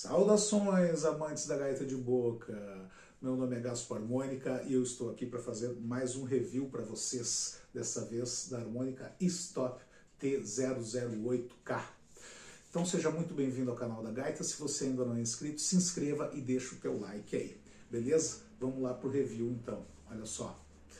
Saudações, amantes da gaita de boca! Meu nome é Gaspar Harmônica e eu estou aqui para fazer mais um review para vocês, dessa vez da harmônica E-Stop T008K. Então seja muito bem-vindo ao canal da gaita. Se você ainda não é inscrito, se inscreva e deixa o teu like aí, beleza? Vamos lá para o review então, olha só.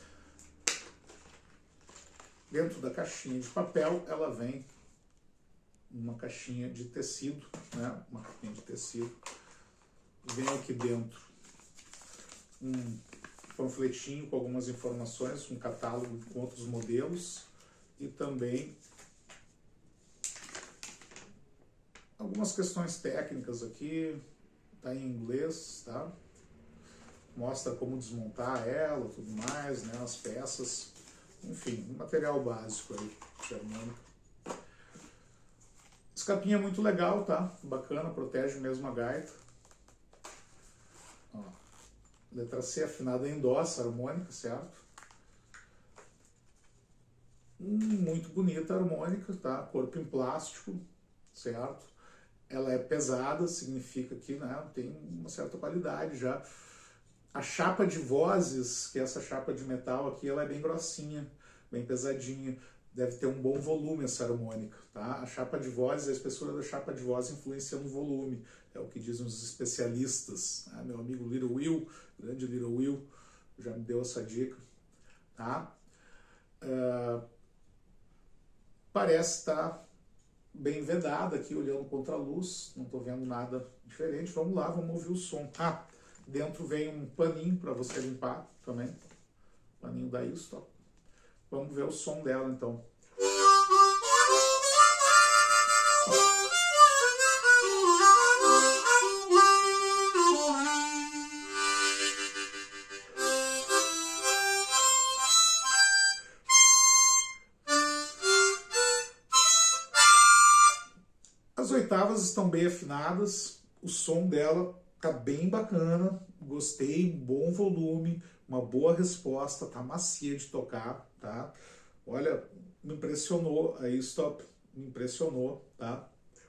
Dentro da caixinha de papel, ela vem uma caixinha de tecido, né? Uma capinha de tecido. Vem aqui dentro um panfletinho com algumas informações, um catálogo com outros modelos e também algumas questões técnicas aqui, tá em inglês, tá? Mostra como desmontar ela, tudo mais, né? As peças, enfim, um material básico aí de harmônica. Esse capinha é muito legal, tá? Bacana, protege mesmo a gaita. Ó, letra C afinada em dó, essa harmônica, certo? Muito bonita a harmônica, tá? Corpo em plástico, certo? Ela é pesada, significa que, né, tem uma certa qualidade já. A chapa de vozes, que é essa chapa de metal aqui, ela é bem grossinha, bem pesadinha. Deve ter um bom volume essa harmônica, tá? A chapa de voz, a espessura da chapa de voz influencia no volume, é o que dizem os especialistas. Né? Meu amigo Little Will, grande Little Will, já me deu essa dica, tá? Parece estar bem vedada aqui, olhando contra a luz, não estou vendo nada diferente. Vamos lá, vamos ouvir o som. Ah, dentro vem um paninho para você limpar também, paninho da E-Stop. Vamos ver o som dela, então. As oitavas estão bem afinadas, o som dela tá bem bacana, gostei, bom volume, uma boa resposta, tá macia de tocar, tá? Olha, me impressionou a E-Stop, me impressionou, tá?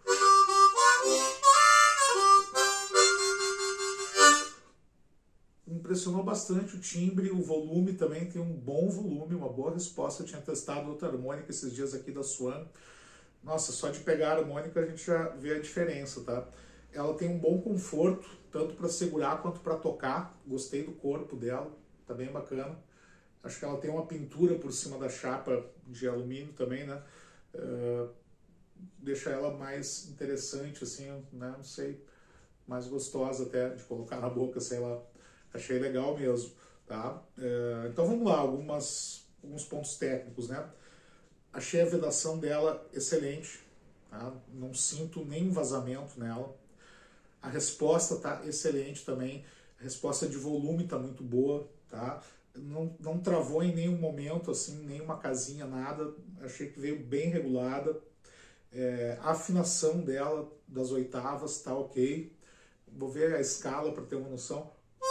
Me impressionou bastante o timbre, o volume também tem um bom volume, uma boa resposta. Eu tinha testado outra harmônica esses dias aqui da Swan. Nossa, só de pegar a harmônica a gente já vê a diferença, tá? Ela tem um bom conforto, tanto para segurar quanto para tocar. Gostei do corpo dela, tá bem bacana. Acho que ela tem uma pintura por cima da chapa de alumínio também, né? Deixa ela mais interessante, assim, né? Não sei, mais gostosa até de colocar na boca, sei lá. Achei legal mesmo, tá? Então vamos lá, alguns pontos técnicos, né? Achei a vedação dela excelente, tá? Não sinto nenhum vazamento nela. A resposta tá excelente também. A resposta de volume tá muito boa, tá? Não travou em nenhum momento, assim, nenhuma casinha, nada. Achei que veio bem regulada. A afinação dela, das oitavas, tá ok. Vou ver a escala para ter uma noção.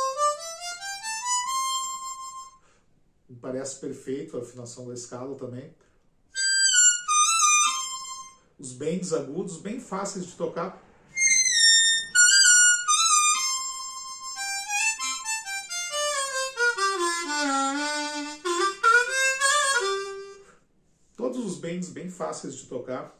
Me parece perfeito a afinação da escala também. Os bends agudos, bem fáceis de tocar. Todos os bends bem fáceis de tocar.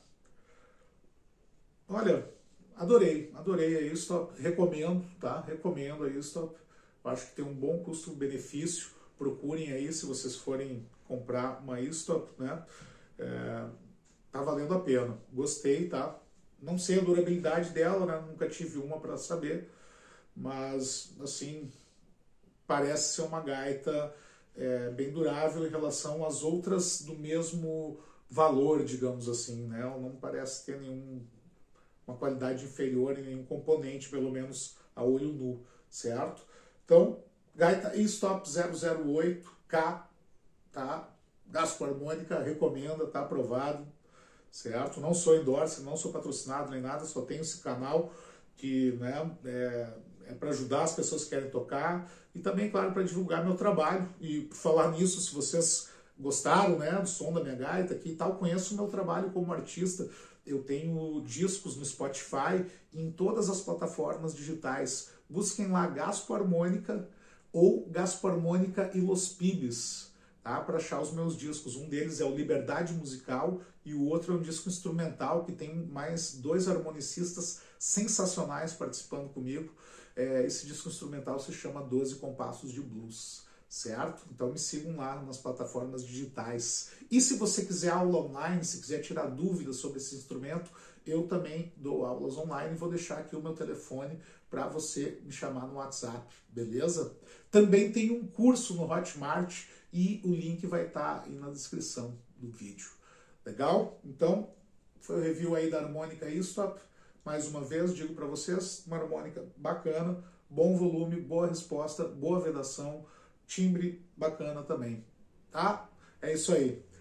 Olha, adorei a E-Stop, recomendo, tá? Recomendo a E-Stop. Acho que tem um bom custo-benefício. Procurem aí se vocês forem comprar uma E-Stop, né? Tá valendo a pena. Gostei, tá? Não sei a durabilidade dela, né? Nunca tive uma para saber, mas assim, parece ser uma gaita bem durável em relação às outras do mesmo valor, digamos assim, né? Ela não parece ter uma qualidade inferior em nenhum componente, pelo menos a olho nu, certo? Então, gaita E-Stop 008K, tá? Gaspar Harmônica recomenda, tá aprovado, certo? Não sou endorse, não sou patrocinado nem nada, só tenho esse canal que, né, é para ajudar as pessoas que querem tocar e também, claro, para divulgar meu trabalho. E por falar nisso, se vocês gostaram, né, do som da minha gaita aqui e tal, conheço o meu trabalho como artista, Eu tenho discos no Spotify e em todas as plataformas digitais. Busquem lá Gaspo Harmônica ou Gaspo Harmônica e Los Pibes, tá? Para achar os meus discos. Um deles é o Liberdade Musical e o outro é um disco instrumental que tem mais 2 harmonicistas sensacionais participando comigo. Esse disco instrumental se chama 12 Compassos de Blues, certo? Então me sigam lá nas plataformas digitais. E se você quiser aula online, se quiser tirar dúvidas sobre esse instrumento, eu também dou aulas online. Vou deixar aqui o meu telefone para você me chamar no WhatsApp, beleza? Também tem um curso no Hotmart e o link vai estar aí na descrição do vídeo. Legal? Então, foi o review aí da harmônica E-Stop. Mais uma vez, digo para vocês, uma harmônica bacana, bom volume, boa resposta, boa vedação, timbre bacana também, tá? É isso aí.